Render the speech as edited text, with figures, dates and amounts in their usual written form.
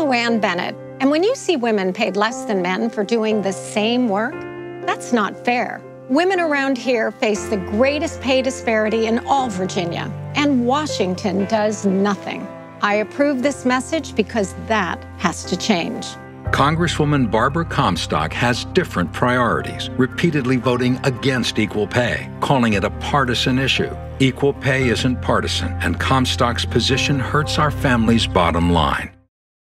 LuAnn Bennett, and when you see women paid less than men for doing the same work, that's not fair. Women around here face the greatest pay disparity in all Virginia, and Washington does nothing. I approve this message because that has to change. Congresswoman Barbara Comstock has different priorities, repeatedly voting against equal pay, calling it a partisan issue. Equal pay isn't partisan, and Comstock's position hurts our family's bottom line.